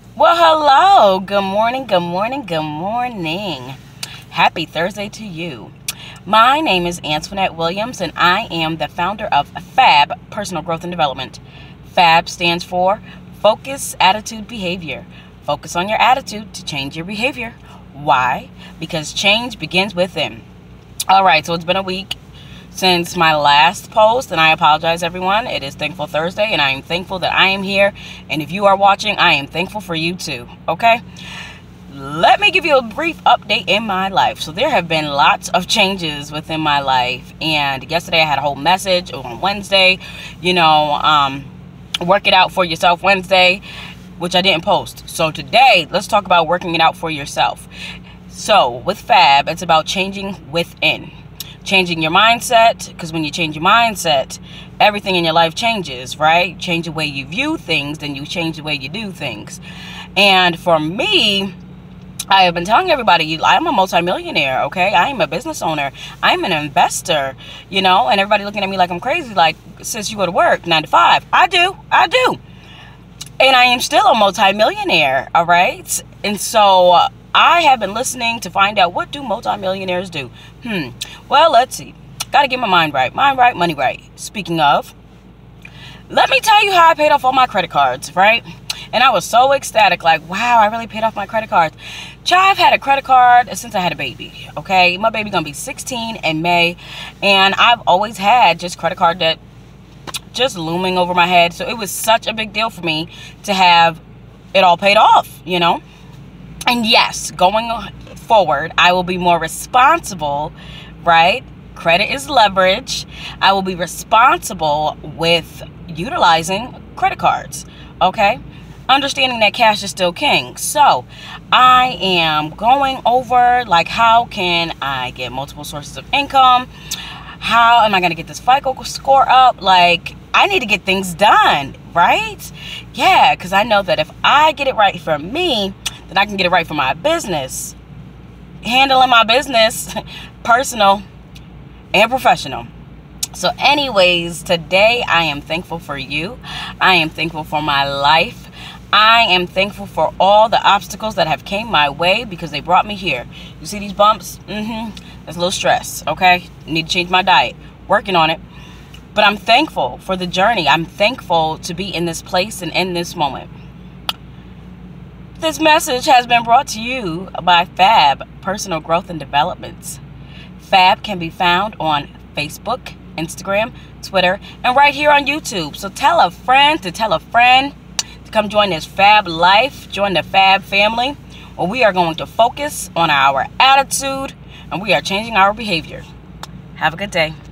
Well, hello. Good morning, good morning, good morning. Happy Thursday to you. My name is Antoinette Williams, and I am the founder of FAB, Personal Growth and Development. FAB stands for Focus, Attitude, Behavior. Focus on your attitude to change your behavior. Why? Because change begins within. All right, so it's been a week since my last post, and I apologize, everyone. It is Thankful Thursday, and I am thankful that I am here. And if you are watching, I am thankful for you too. Okay, let me give you a brief update in my life. So there have been lots of changes within my life, and yesterday I had a whole message on Wednesday, work it out for yourself Wednesday, which I didn't post. So today, let's talk about working it out for yourself. So with FAB, it's about changing within. Changing your mindset, because when you change your mindset, everything in your life changes, right? Change the way you view things, then you change the way you do things. And for me, I have been telling everybody, I'm a multimillionaire, okay? I am a business owner. I'm an investor, and everybody looking at me like I'm crazy, like, sis, you go to work 9 to 5. I do. And I am still a multimillionaire, all right? And so I have been listening to find out, what do multimillionaires do? Well, let's see. Got to get my mind right. Mind right, money right. Speaking of, let me tell you how I paid off all my credit cards, right? And I was so ecstatic, like, wow, I really paid off my credit cards. Child, I've had a credit card since I had a baby, okay? My baby gonna be 16 in May, and I've always had just credit card debt just looming over my head. So it was such a big deal for me to have it all paid off, And yes, going forward, I will be more responsible, right? Credit is leverage. I will be responsible with utilizing credit cards, okay? Understanding that cash is still king. So I am going over, like, how can I get multiple sources of income? How am I going to get this FICO score up? Like, I need to get things done, right? Yeah, because I know that if I get it right for me, then I can get it right for my business. Handling my business, personal and professional. So anyways, today I am thankful for you. I am thankful for my life. I am thankful for all the obstacles that have came my way, because they brought me here. You see these bumps? That's a little stress, okay? Need to change my diet. Working on it. But I'm thankful for the journey. I'm thankful to be in this place and in this moment. This message has been brought to you by FAB, Personal Growth and Development. FAB can be found on Facebook, Instagram, Twitter, and right here on YouTube. So tell a friend to tell a friend to come join this FAB life, join the FAB family, where we are going to focus on our attitude and we are changing our behavior. Have a good day.